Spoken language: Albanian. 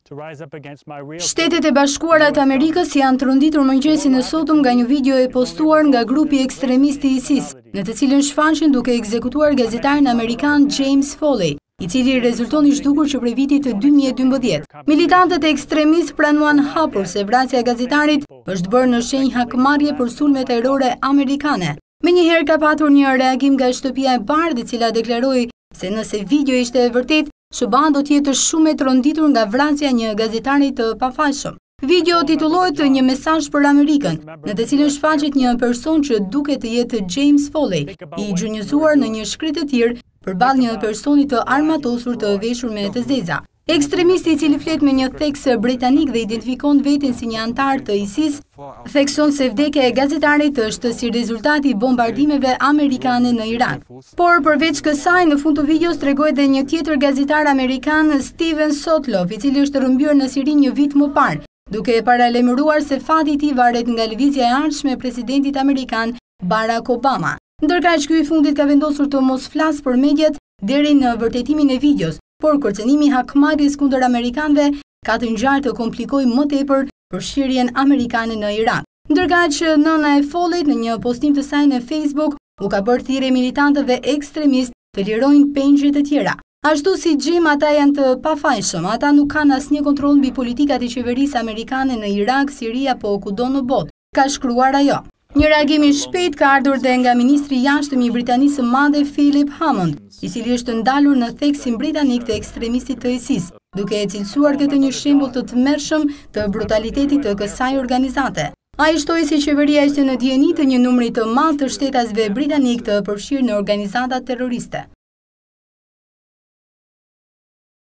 Shtetet e Bashkuara të Amerikës janë tronditur mëngjesin e sotëm nga një video e postuar nga grupi ekstremist i ISIS, në të cilën shfaqen duke ekzekutuar gazetarin amerikan James Foley, i cili rezulton i zhdukur që prej vitit të 2012. Militantët e ekstremist pranuan hapur se vrasja e gazetarit është bërë në shenjë hakmarrje për sulmet ajrore amerikane. Menjëherë ka patur një reagim nga shtëpia e bardhë, e cila deklaroi se nëse video ishte e vërtet, SBA do të jetë shumë e tronditur nga vrasja një gazetari të pafajshëm. Video titullohet Një mesazh për Amerikën, në të cilën shfaqet një person që duket të jetë James Foley, i gjunjëzuar në një shkrim të tir përballë një personi të armatosur të veshur me të zeza. Ekstremisti i cili flet me një theks britanik dhe identifikon veten si një antar të ISIS, thekson se vdekja e gazetarit është si rezultati i bombardimeve amerikane në Irak. Por përveç kësaj, në fund të videos tregohet edhe një tjetër gazetar amerikan, Steven Sotloff, i cili është rrëmbyer në Siri një vit më parë, duke e paralajmëruar se fati i tij varet nga lëvizja e ardhshme e presidentit amerikan Barack Obama. Ndërkaq ky i fundit ka vendosur të mos flasë për mediat deri në vërtetimin e videos, por kërcënimi i hakmarrjes kundër amerikanëve ka të ngjarë të komplikojë më tepër përfshirjen amerikane në Irak. Ndërkaq nëna e Foleyt në një postim të saj në Facebook u ka bërë thirrje militantëve ekstremist të lirojnë pengjet e tjera. Ashtu si Jim, ata janë të pafajshëm, ata nuk kanë asnjë kontroll mbi politikat e qeverisë amerikane në Irak, Siri apo kudo në botë, ka shkruar ajo. Një reagim i shpejt ka ardhur dhe nga ministri i jashtëm i Britanisë së Madhe Philip Hammond, i cili është ndalur në theksin britanik të ekstremistit të ISIS, duke e cilësuar këtë një shembull të tmerrshëm të brutalitetit të kësaj organizate. Ai shtoi se qeveria ishte në dijeni të një numri të madh të shtetasve britanik të përfshirë në organizata terroriste.